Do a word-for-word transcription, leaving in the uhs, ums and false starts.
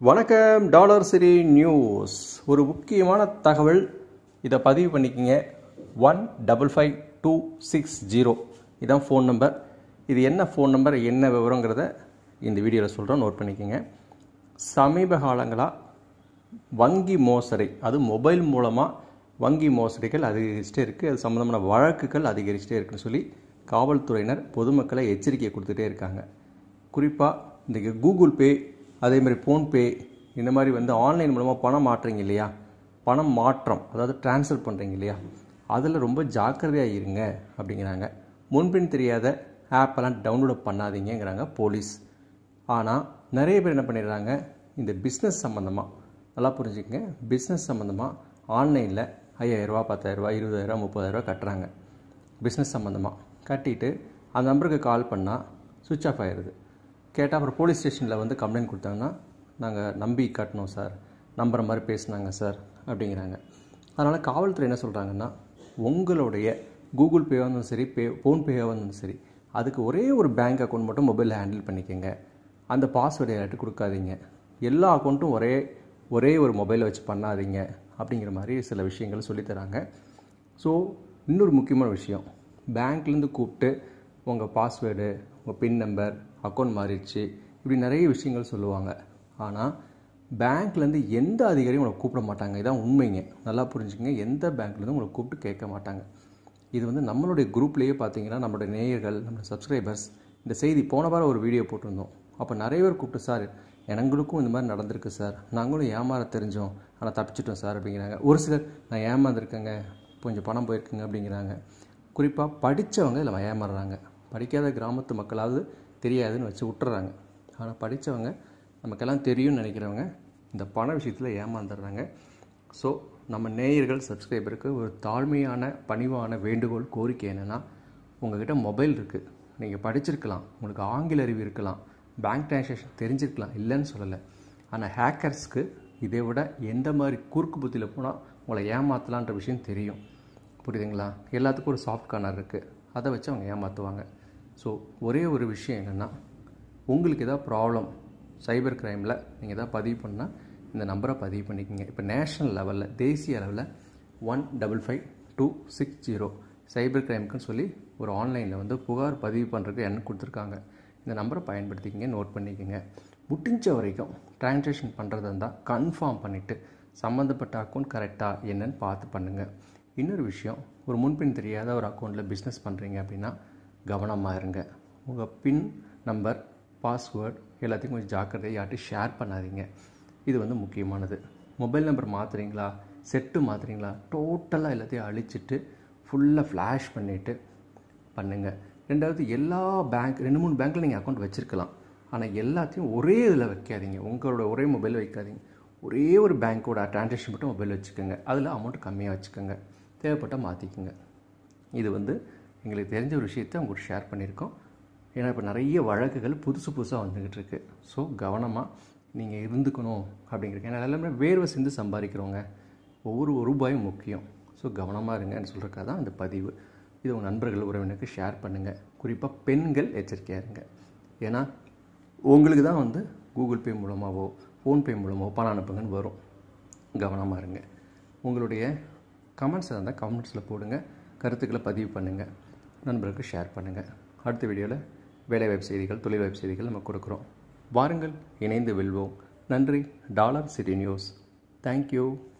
வணக்கம் dollar city news. ஒரு முக்கியமான தகவல், இதை பதிவு பண்ணிக்கிங்க. One double five two six zero இதான் ஃபோன் நம்பர். இது என்ன ஃபோன் நம்பர், என்ன விவரங்கிறத இந்த வீடியோவில் சொல்கிறோம், நோட் பண்ணிக்கோங்க. சமீப காலங்களாக வங்கி மோசடி, அது மொபைல் மூலமாக வங்கி மோசடிகள் அதிகரிச்சுட்டே இருக்குது. அது சம்மந்தமான வழக்குகள் அதிகரிச்சுட்டே இருக்குன்னு சொல்லி காவல்துறையினர் பொதுமக்களை எச்சரிக்கை கொடுத்துட்டே இருக்காங்க. குறிப்பாக இன்றைக்கி கூகுள் பே, அதே மாதிரி ஃபோன்பே, இந்த மாதிரி வந்து ஆன்லைன் மூலமாக பணம் மாற்றுறீங்க இல்லையா, பணம் மாற்றம் அதாவது ட்ரான்ஸ்ஃபர் பண்ணுறீங்க இல்லையா, அதில் ரொம்ப ஜாக்கிரதையாக இருங்க அப்படிங்கிறாங்க. முன்பின் தெரியாத ஆப்பெல்லாம் டவுன்லோட் பண்ணாதீங்கிறாங்க போலீஸ். ஆனால் நிறைய பேர் என்ன பண்ணிடுறாங்க, இந்த பிஸ்னஸ் சம்மந்தமாக, நல்லா புரிஞ்சுக்கங்க, பிஸ்னஸ் சம்மந்தமாக ஆன்லைனில் ஐயாயிரரூவா, பத்தாயிரரூவா, இருபதாயிரரூவா, முப்பதாயிரரூவா கட்டுறாங்க. பிஸ்னஸ் சம்மந்தமாக கட்டிட்டு அந்த நம்பருக்கு கால் பண்ணால் சுவிட்ச் ஆஃப் ஆகிடுது. கேட்டால் அப்புறம் போலீஸ் ஸ்டேஷனில் வந்து கம்ப்ளைண்ட் கொடுத்தாங்கன்னா, நாங்கள் நம்பி கட்டணும் சார், நம்புற மாதிரி பேசுனாங்க சார் அப்படிங்கிறாங்க. அதனால் காவல்துறை என்ன சொல்கிறாங்கன்னா, உங்களுடைய கூகுள் பேவாக இருந்தாலும் சரி, பே ஃபோன்பேவாக இருந்தாலும் சரி, அதுக்கு ஒரே ஒரு பேங்க் அக்கௌண்ட் மட்டும் மொபைலில் ஹேண்டில் பண்ணிக்கோங்க. அந்த பாஸ்வேர்டை யார்ட்டு கொடுக்காதீங்க. எல்லா அக்கௌண்ட்டும் ஒரே ஒரே ஒரு மொபைலை வச்சு பண்ணாதீங்க அப்படிங்கிற மாதிரி சில விஷயங்கள் சொல்லித்தராங்க. ஸோ இன்னொரு முக்கியமான விஷயம், பேங்க்லேருந்து கூப்பிட்டு உங்கள் பாஸ்வேர்டு, உங்கள் பின் நம்பர், அக்கௌண்ட் மாறிடுச்சு, இப்படி நிறைய விஷயங்கள் சொல்லுவாங்க. ஆனால் பேங்க்லேருந்து எந்த அதிகாரியும் உங்களை கூப்பிட மாட்டாங்க. இதான் உண்மைங்க, நல்லா புரிஞ்சுக்கங்க. எந்த பேங்க்லேருந்து உங்களை கூப்பிட்டு கேட்க மாட்டாங்க. இது வந்து நம்மளுடைய குரூப்லேயே பார்த்தீங்கன்னா, நம்மளுடைய நேயர்கள், நம்மளுடைய சப்ஸ்கிரைபர்ஸ் இந்த செய்தி போன வாரம் ஒரு வீடியோ போட்டிருந்தோம். அப்போ நிறைய பேர் கூப்பிட்டு, சார் எங்களுக்கும் இந்த மாதிரி நடந்திருக்கு சார், நாங்களும் ஏமாற தெரிஞ்சோம் ஆனால் தப்பிச்சிட்டோம் சார் அப்படிங்கிறாங்க. ஒரு சிலர் நான் ஏமாந்துருக்கேங்க, கொஞ்சம் பணம் போயிருக்குங்க அப்படிங்கிறாங்க. குறிப்பாக படித்தவங்க இதில் ஏமாறுறாங்க. படிக்காத கிராமத்து மக்களாவது தெரியாதுன்னு வச்சு விட்டுறாங்க. ஆனால் படித்தவங்க, நமக்கெல்லாம் தெரியும்னு நினைக்கிறவங்க இந்த பண விஷயத்தில் ஏமாந்துடுறாங்க. ஸோ நம்ம நேயர்கள், சப்ஸ்கிரைபருக்கு ஒரு தாழ்மையான பணிவான வேண்டுகோள், கோரிக்கை என்னென்னா, உங்கள்கிட்ட மொபைல் இருக்குது, நீங்கள் படிச்சிருக்கலாம், உங்களுக்கு ஆங்கில அறிவு இருக்கலாம், பேங்க் ட்ரான்சாக்ஷன் தெரிஞ்சிருக்கலாம், இல்லைன்னு சொல்லலை. ஆனால் ஹேக்கர்ஸ்க்கு இதை விட எந்த மாதிரி குறுக்கு புத்தியில் போனால் உங்களை ஏமாற்றலான்ற விஷயம் தெரியும். புரியுதுங்களா? எல்லாத்துக்கும் ஒரு சாஃப்ட் கார்னர் இருக்குது, அதை வச்சு அவங்க ஏமாற்றுவாங்க. ஸோ ஒரே ஒரு விஷயம் என்னென்னா, உங்களுக்கு எதாவது ப்ராப்ளம் சைபர் க்ரைமில் நீங்கள் எதாவது பதிவு பண்ணால் இந்த நம்பரை பதிவு பண்ணிக்கோங்க. இப்போ நேஷ்னல் லெவலில், தேசிய அளவில் one double five two six zero cyber க்ரைமுக்குன்னு சொல்லி ஒரு ஆன்லைனில் வந்து புகார் பதிவு பண்ணுறதுக்கு எண்ணு கொடுத்துருக்காங்க. இந்த நம்பரை பயன்படுத்திக்கிங்க, நோட் பண்ணிக்கோங்க. முடிஞ்ச வரைக்கும் ட்ரான்சாக்ஷன் பண்ணுறதா இருந்தால் கன்ஃபார்ம் பண்ணிவிட்டு சம்மந்தப்பட்ட அக்கௌண்ட் கரெக்டாக என்னன்னு பார்த்து பண்ணுங்கள். இன்னொரு விஷயம், ஒரு முன்பின் தெரியாத ஒரு அக்கௌண்ட்டில் பிஸ்னஸ் பண்ணுறீங்க அப்படின்னா கவனமாக இருங்க. உங்கள் பின் நம்பர், பாஸ்வேர்டு எல்லாத்தையும் கொஞ்சம் ஜாக்கிரதையாக யார்ட்டும் ஷேர் பண்ணாதீங்க. இது வந்து முக்கியமானது. மொபைல் நம்பர் மாற்றுறீங்களா, செட்டு மாற்றுறீங்களா, டோட்டலாக எல்லாத்தையும் அழிச்சிட்டு ஃபுல்லாக ஃப்ளாஷ் பண்ணிவிட்டு பண்ணுங்கள். ரெண்டாவது, எல்லா பேங்க், ரெண்டு மூணு பேங்க்கில் நீங்கள் அக்கௌண்ட் வச்சுருக்கலாம், ஆனால் எல்லாத்தையும் ஒரே இதில் வைக்காதீங்க. உங்களோட ஒரே மொபைல் வைக்காதீங்க. ஒரே ஒரு பேங்க்கோட ட்ரான்சாக்ஷன் மட்டும் மொபைல் வச்சுக்கோங்க. அதில் அமௌண்ட் கம்மியாக வச்சுக்கோங்க, தேவைப்பட்டால் மாற்றிக்கோங்க. இது வந்து எங்களுக்கு தெரிஞ்ச ஒரு விஷயத்தை உங்களுக்கு ஷேர் பண்ணியிருக்கோம். ஏன்னா இப்போ நிறைய வழக்குகள் புதுசு புதுசாக வந்துக்கிட்டு இருக்கு. ஸோ கவனமாக நீங்கள் இருந்துக்கணும் அப்படிங்கிறீங்க. ஏன்னா எல்லாமே வேர்வை சிந்து சம்பாதிக்கிறவங்க, ஒவ்வொரு ரூபாயும் முக்கியம். ஸோ கவனமாக இருங்கன்னு சொல்கிறக்காக தான் அந்த பதிவு. இது உங்கள் நண்பர்கள், உறவினருக்கு ஷேர் பண்ணுங்கள். குறிப்பாக பெண்கள் எச்சரிக்கையாக இருங்க. ஏன்னா உங்களுக்கு தான் வந்து கூகுள் பே மூலமாகவோ ஃபோன்பே மூலமாகவோ பணம் அனுப்புங்கன்னு வரும். கவனமாக இருங்க. உங்களுடைய கமெண்ட்ஸ் இருந்தால் கமெண்ட்ஸில் போடுங்க, கருத்துக்களை பதிவு பண்ணுங்கள், நண்பர்களுக்கு ஷேர் பண்ணுங்கள். அடுத்த வீடியோவில் வேலைவாய்ப்பு செய்திகள், தொழில் வாய்ப்பு செய்திகள் நம்ம கொடுக்குறோம். வாருங்கள், இணைந்து வெல்வோம். நன்றி. Dollar city news. தேங்க்யூ.